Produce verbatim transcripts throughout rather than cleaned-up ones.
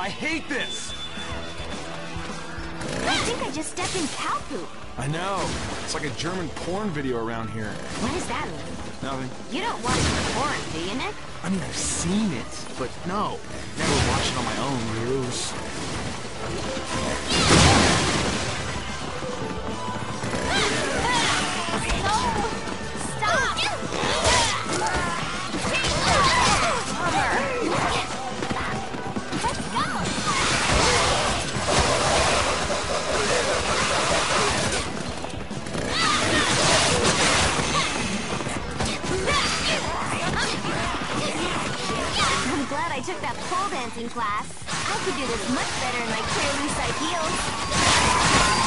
I hate this! I think I just stepped in cow poop. I know. It's like a German porn video around here. What does that mean? Nothing. You don't watch porn, do you, Nick? I mean, I've seen it, but no. Never watched it on my own, Rose. I took that pole dancing class. I could do this much better in my clear loose-side heels.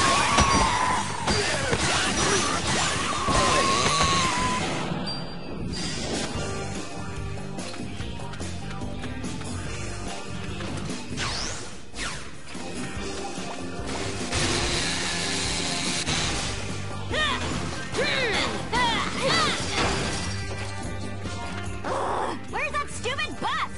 Where's that stupid bus?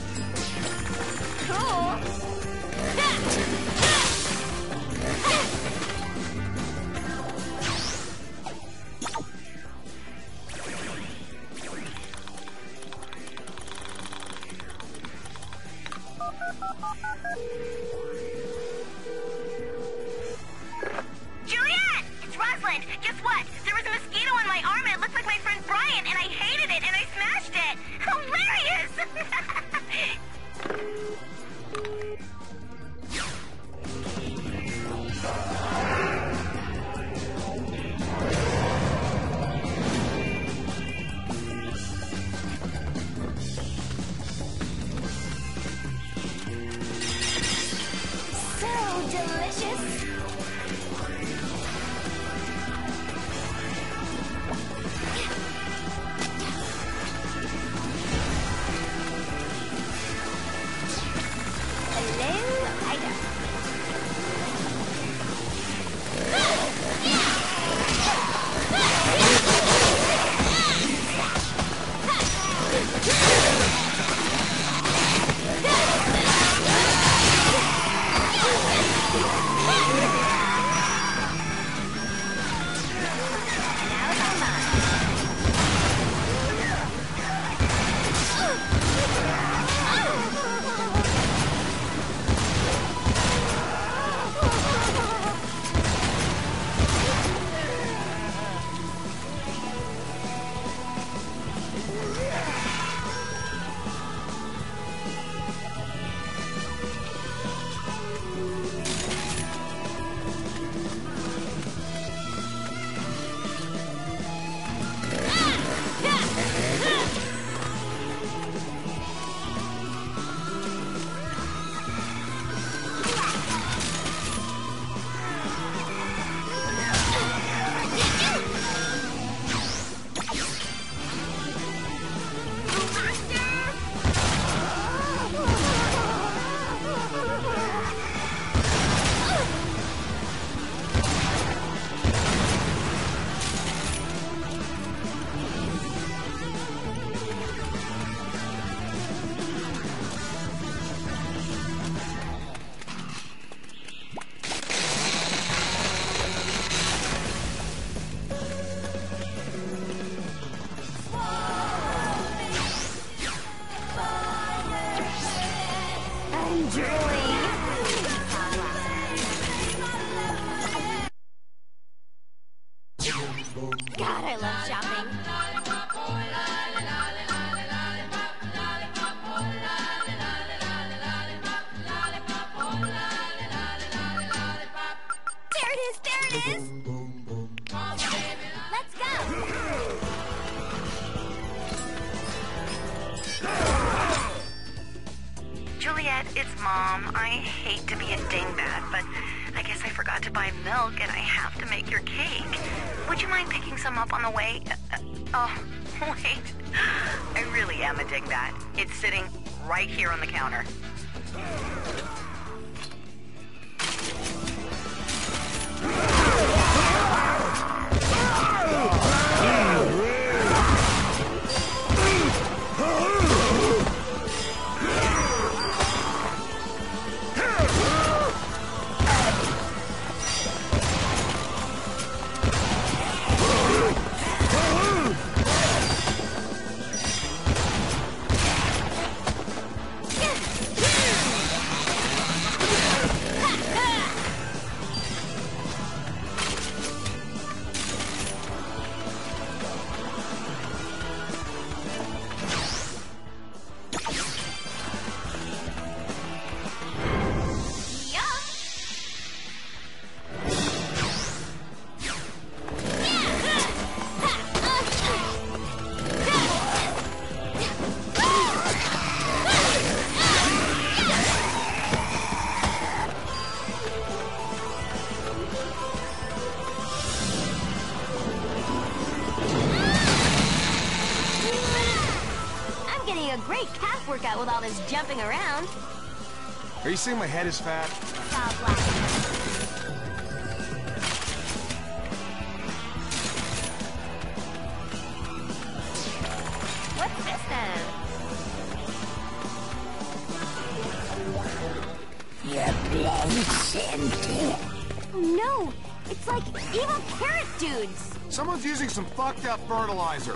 Juliet! It's Rosalind! Guess what? There was a mosquito on my arm and it looked like my friend Brian, and I hated it and I smashed it! Hilarious! So delicious. Hello, Ida. God, I love shopping. There it is, there it is. Let's go. Juliet, it's Mom. I hate to be a dingbat, but I guess I forgot to buy milk and I have to make your cake. Would you mind picking some up on the way? Uh, oh, wait. I really am a dingbat. It's sitting right here on the counter. I'm getting a great calf workout with all this jumping around. Are you saying my head is fat? Saw Blaster. What's this then? Your blood scented. Oh no! It's like evil carrot dudes! Someone's using some fucked up fertilizer.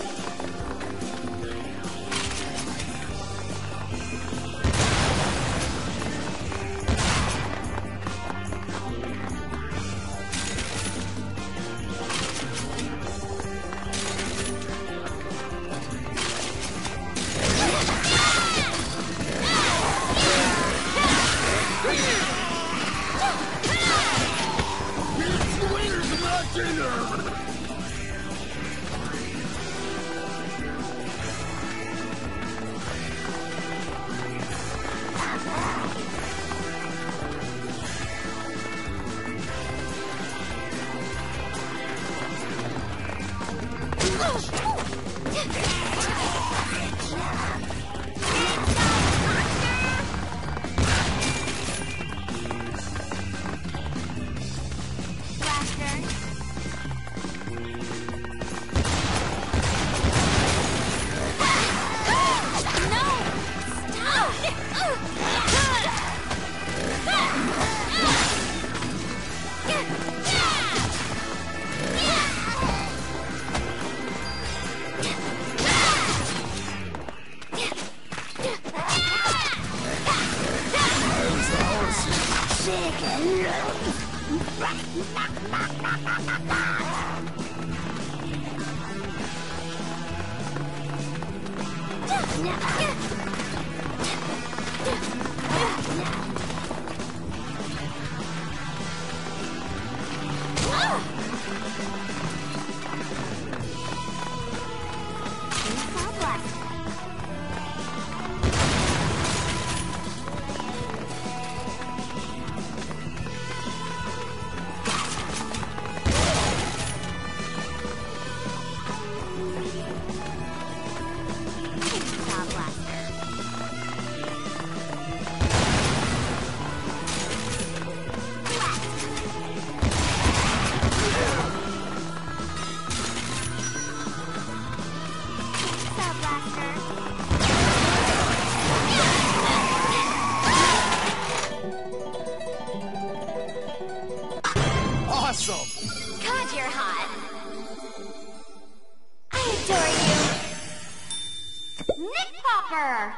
Awesome! God, you're hot! I adore you! Nick Popper!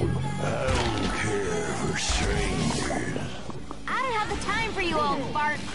I don't care for strangers. I don't have the time for you, old fart.